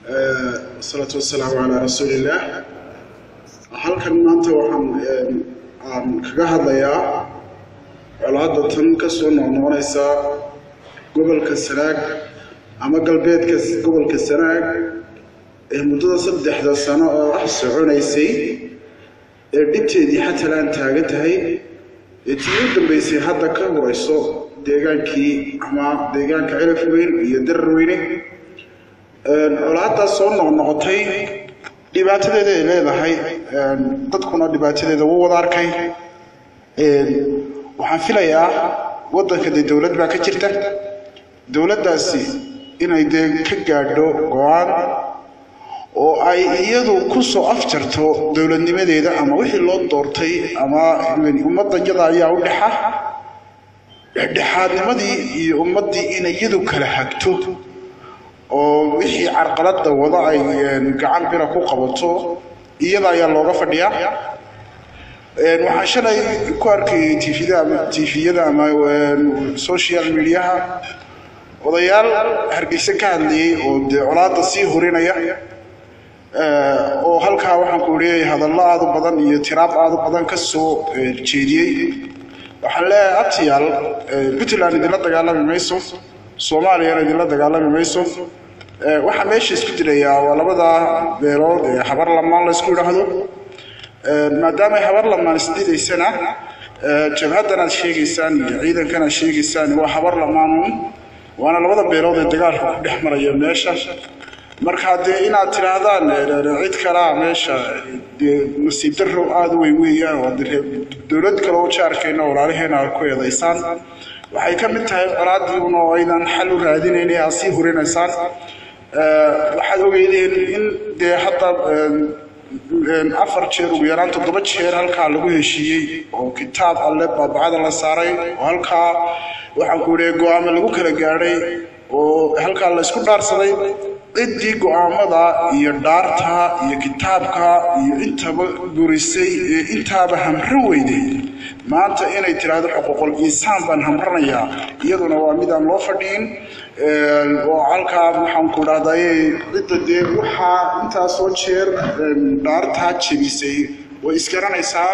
والصلاة والسلام على رسول الله. halkan maanta waxaan kaga hadlayaa colaadda tan ka soo noqonaysa gobolka Sanaag ama galbeedka gobolka Sanaag ee muddada 3 sano oo ah soconaysay ee dhibteedii xataa laan taagan tahay ee tii dambeysay hadda ka horeyso deegaankii ama deegaanka Cilaf Weyn iyo Darweyne colaadda soo noqotay dhibaatadeeda ay leedahay dadkuna dhibaatadeeda wuu wada arkay waxaan filayaa wadanka dawlad baa ka jirta dawladdaasi inay ka gaadho go'aan oo ay iyadu ku soo afjarto dawladnimadeeda ama wixii loo doortay ama ummadda ayaa u dhexaadnimadii iyo ummadii inay iyadu kala hagto oo wixii carqaladda wada ay gacan bira ku qabato iyada ayaa looga fadhiyaa waxaan shalay ku arkay TV-yada ama social media odayaal Hargeysa ka hadlayay oo colaadda sii horinaya oo halkaa waxaan ku leeyahay hadallo aad u badan iyo tiraab aad u badan ka soo jeediyay waxaan leeyahay abtiyaal Puntland idinla dagaalami mayso Soomaaliya idinla dagaalami mayso waxa meesha isku dilayaa waa labada beelood ee habar lamaan la isku yiraahdo maadaama habar lamaan isdiidaysana jabhadan aad sheegaysaan iyo ciidankan aad sheegaysaan waa habar lamaan waana labada beelood ee dagaalka ku dhex maraya meesha marka inaad tiraahdaan cid kale meesha nasiib darro aad u weeyaan oo dawlad kale oo jaarkeena walaalaheena ku eedaysaan waxay ka mid tahay colaadii oo aydan xal u raadinayna asii horinaysaan waxaad ogeydeen in hadda 4 jeer ugu yaraan 7 jeer halkaa lagu heshiiyey oo kitaab alle baabacada la saaray oo halkaa waxaan ku leeyahay go'aamo lagu kala gaaray oo halkaa la isku dhaarsaday cidii go'aamada iyo dhaarta iyo kitaabka iyo intaba burisay intaba hamran weyday maanta inay tiraahdo xuquuqul insaan baan hamranaya iyaduna waa mid aan loo fadhiin oo halkaa waxaan ku raadayay cidda waxa inta soo jeer dhaarta jabisay way iskaranaysaa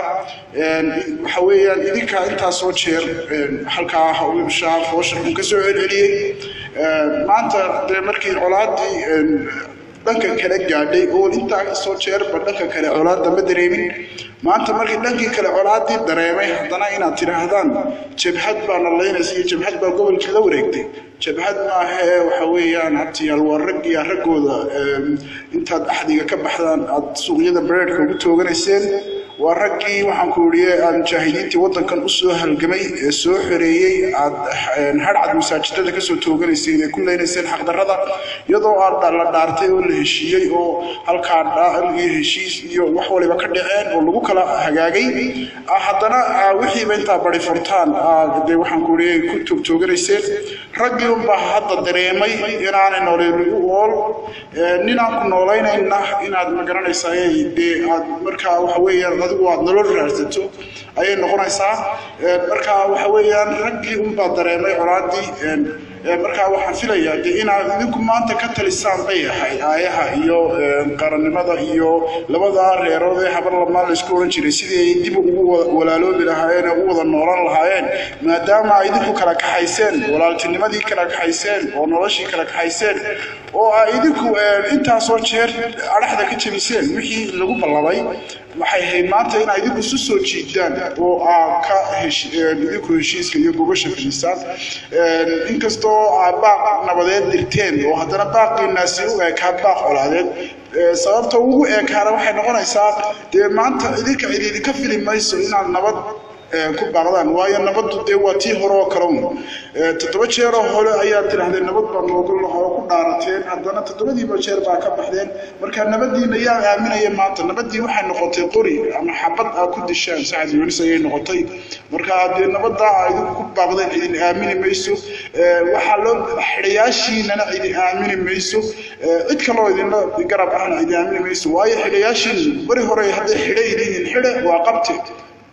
waxa weeyaan idinka inta soo jeer halkaa hawsha foosha ka soo celceliyay maanta markii colaadii dhanka kale gaadhay oo inta soo jeer dhanka kale colaadda ma dareemin maanta markii dhankii kale colaadii dareemay haddana inaad tiraahdaan jabhad baan leeyahay iyo jabhad baa gobolka la wareegtay jabhad ma aha waxa weeyaan abtiyaal warqiya ragooda intaad axdiga ka baxdaan aad suuqyada breedka ugu tooganayseen waa ragii waxaan ku leeyahay aan jaahidiintii wadankan u soo halgamay ee soo xoreeyay aad hadcad masaajidada ka soo tooganayseen ee ku leenayseen xaq darrada iyadoo aad la dhaartay oo la heshiiyay oo halkaa dhaal iyo heshiis iyo wax waliba ka dhaceen oo lagu kala hagaagay haddana wixii inta bari furtaan waxaan ku leeyahay ku tooganayseen ragii unba hadda dareemay inaanay nolol ninaan ku noolaynayna inaad ma garanaysaa aad markaa waxa weeyaan adigu aad nolol raadsato ayay noqonaysaa markaa waxa weeyaan ragii unba dareemay colaadii markaa waxaan filayaa inaad idinku maanta ka talisaan bay aayaha iyo qarannimada iyo labada reerood ee habar lamaan la isku oran jiray sidii ay dib ugu walaaloobi lahaayeen oo u wada noolaan lahaayeen maadaama ay idinku kala kaxayseen walaaltinimadii kala kaxayseen oo noloshii kala kaxayseen oo ay idinku inta soo jeer araxda ka jabiseen wixii lagu ballabay waxay hay maanta in ay idinku soo jiidaan oo ka idinku heshiiska iyo gobasha fadhiisaan inkastoo baaq nabadeed dirteen oo haddana baaqinaasi u ekaa baaq colaadeed sababta ugu eekaana waxay noqonaysaa maanta idinka filimayso inaad nabad ku baaqdaan waayo nabaddu waa tii hore oo kale 7 jeer oo hore ayaa tirahdeen nabad baan loogu lahaa ku dhaarateen haddana 7diiba jeer baa ka baxdeen marka nabadiina yaa aaminaya maanta nabadii waxay noqotay qori ama xabad ku dishaan saacad yunis ayay noqotay marka nabadda ay ku baaqdeen idin aamini mayso waxa loo xiriyaashiina idin aamini mayso cid kale oo idin garab ahna idin aamini mayso waayo xiriyaashin bari hore hadday xidhay idin xidhay waa qabtay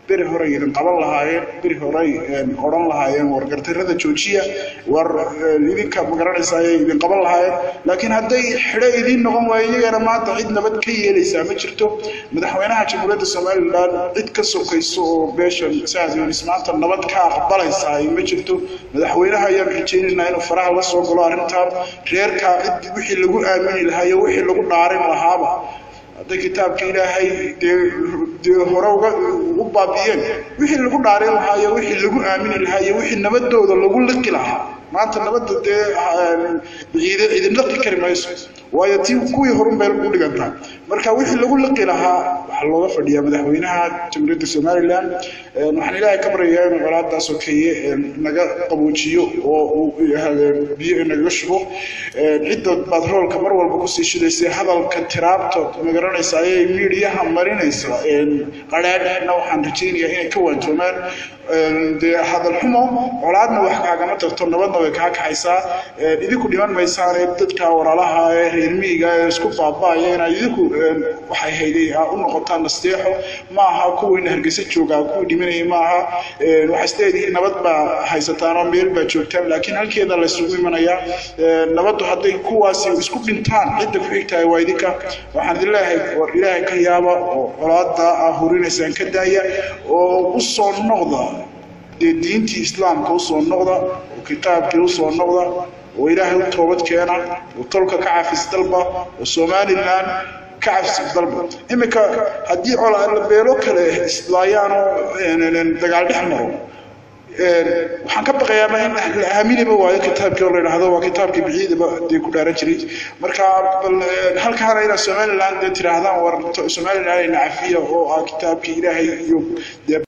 beri hore idin qaban lahaayeen beri hore oran lahaayeen wargartarada joojiya war idinka magaranaysaa idin qaban lahaayeen laakiin hadday xidho idin noqon waayeen maanta cid nabad ka yeelaysa ma jirto madaxweynaha jamhuuriyadda Soomaaliland cid ka sokayso oo beeshan saadin ismaanta nabad ka aqbalaysa ma jirto madaxweynaha ayaan rajaynaynaa inuu faraha la soo galo arrintan reerka cid wixii lagu aamini lahaa iyo wixii lagu dhaarin lahaaba hada kitaabka ilaahay hore ugu baabiyeen wixii lagu dhaarin lahaa iyo wixii lagu aamini lahaa iyo wixii nabadooda lagu liqi lahaa maanta nabadda idin liqi kari mayso waayo tii kuwii horun bay u dhigantaa marka wixii lagu liqi lahaa waxa looga fadhiyaa madaxweynaha jamhuuriyadda Soomaaliland waxaan ilaahay ka baryayaa inuu colaadaas oo kaliya naga qaboojiyo oo biyo naga shubo cidda badroolka mar walba ku sii shidaysay hadalka tiraabto magaranaysa ay meediyaha marinaysa qaraadna waxaan rajaynayaa inay ka waantoomaan hadal xumo colaadna wax kaagama tagto nabadna way ka kaxaysaa idinku dhiman maysaan dadka walaalaha reer miyiga isku baabaayeen idinku waxay hayday u noqotaan nasteexo ma aha kuwii Hargeysa jooga kuwii dhimanay ma aha waxa isteedii nabad ba haysataan oo meel ba joogtaan laakiin halkeeda la isugu imanaya nabadu haday kuwaasi isku dhintaan cidda ku xigtay waa idinka waxaan ilaahay ka yaaba oo colaada hurinaysan ka daaya oo u soo noqda diintii islaamka u soo noqda oo kitaabkii u soo noqda oo ilaahay u toobad keena oo tolka ka cafis dalba oo Soomaaliland ka cafis dalba imika hadii colaad beelo kale islaayaan oo dagaal dhexmaro waxaan ka baqayaa in aaminiba waayo kitaabkii oo leeyahay waa kitaabkii bixiidaba ku dhaaran jiray marka halkaan ila Soomaaliland tiraahdaan war Soomaaliland ay nacafiyo oo kitaabkii ilaahay iyo